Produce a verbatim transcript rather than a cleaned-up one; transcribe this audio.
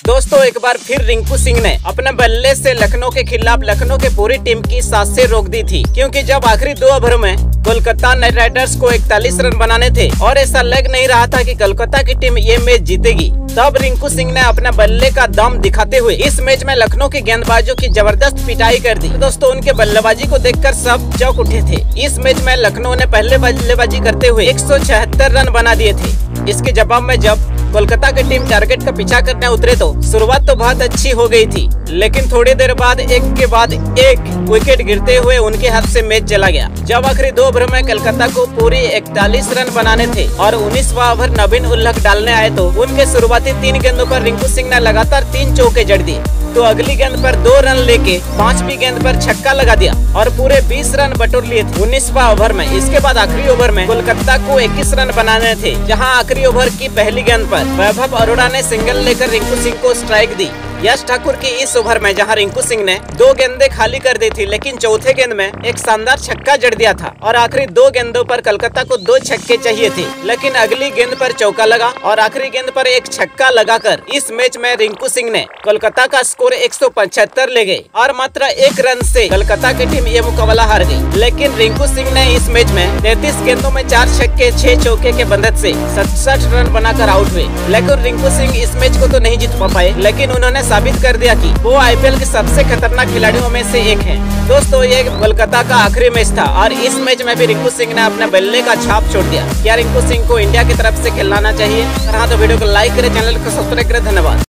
दोस्तों एक बार फिर रिंकू सिंह ने अपने बल्ले से लखनऊ के खिलाफ लखनऊ के पूरी टीम की सांसें रोक दी थी, क्योंकि जब आखिरी दो ओवर में कोलकाता नाइट राइडर्स को इकतालीस रन बनाने थे और ऐसा लग नहीं रहा था कि कोलकाता की टीम ये मैच जीतेगी, तब रिंकू सिंह ने अपने बल्ले का दम दिखाते हुए इस मैच में लखनऊ के गेंदबाजों की जबरदस्त पिटाई कर दी। दोस्तों उनके बल्लेबाजी को देखकर सब चौंक उठे थे। इस मैच में लखनऊ ने पहले बल्लेबाजी करते हुए एक सौ छिहत्तर रन बना दिए थे। इसके जवाब में जब कोलकाता की टीम टारगेट का पीछा करने उतरे तो शुरुआत तो बहुत अच्छी हो गई थी, लेकिन थोड़ी देर बाद एक के बाद एक विकेट गिरते हुए उनके हाथ से मैच चला गया। जब आखिरी दो ओवर में कोलकाता को पूरी इकतालीस रन बनाने थे और उन्नीसवां ओवर नवीन उल्लख डालने आए तो उनके शुरुआती तीन गेंदों पर रिंकू सिंह ने लगातार तीन चौके जड़ दिए, तो अगली गेंद पर दो रन लेके पांचवी गेंद पर छक्का लगा दिया और पूरे बीस रन बटोर लिए थे उन्नीसवां ओवर में। इसके बाद आखिरी ओवर में कोलकाता को इक्कीस रन बनाने थे, जहां आखिरी ओवर की पहली गेंद पर वैभव अरोड़ा ने सिंगल लेकर रिंकू सिंह को स्ट्राइक दी। यश ठाकुर की इस ओवर में जहां रिंकू सिंह ने दो गेंदें खाली कर दी थी, लेकिन चौथे गेंद में एक शानदार छक्का जड़ दिया था और आखिरी दो गेंदों पर कोलकाता को दो छक्के चाहिए थे, लेकिन अगली गेंद पर चौका लगा और आखिरी गेंद पर एक छक्का लगाकर इस मैच में रिंकू सिंह ने कोलकाता का स्कोर एक सौ पचहत्तर ले गए और मात्र एक रन से कोलकाता की टीम ये मुकाबला हार गई। लेकिन रिंकू सिंह ने इस मैच में तैंतीस गेंदों में चार छक्के छह चौके के मदद से सड़सठ रन बनाकर आउट हुए। लेकिन रिंकू सिंह इस मैच को तो नहीं जीत पाए, लेकिन उन्होंने साबित कर दिया कि वो आईपीएल के सबसे खतरनाक खिलाड़ियों में से एक हैं। दोस्तों ये कोलकाता का आखिरी मैच था और इस मैच में भी रिंकू सिंह ने अपने बल्ले का छाप छोड़ दिया। क्या रिंकू सिंह को इंडिया की तरफ से खिलाना चाहिए? हाँ तो वीडियो को लाइक करें, चैनल को सब्सक्राइब करें। धन्यवाद।